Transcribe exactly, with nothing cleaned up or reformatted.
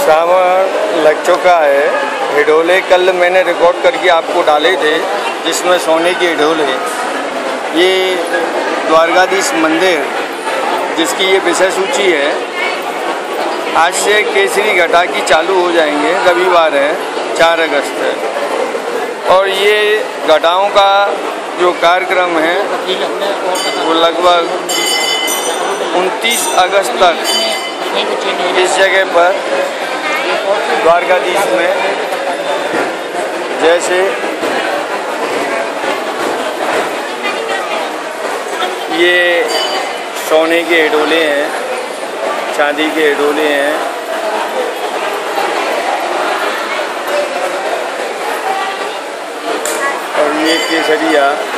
सावन लग चुका है। हिडोले कल मैंने रिकॉर्ड करके आपको डाले थे, जिसमें सोने के हिडोले। ये द्वारकाधीश मंदिर, जिसकी ये विषय सूची है, आज से केसरी घटा की चालू हो जाएंगे। रविवार है, चार अगस्त है, और ये घटाओं का जो कार्यक्रम है वो लगभग उनतीस अगस्त तक इस जगह पर द्वारकाधीश में, जैसे ये सोने के हिडोले हैं, चांदी के हिडोले हैं, और ये केसरिया